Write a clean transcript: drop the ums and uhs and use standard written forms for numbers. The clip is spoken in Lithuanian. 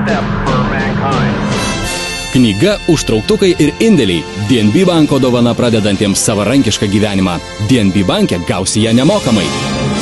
Knyga Užtrauktukai ir indėliai. DNB banko dovana pradedantiems savarankišką gyvenimą. DNB banke gausi ją nemokamai.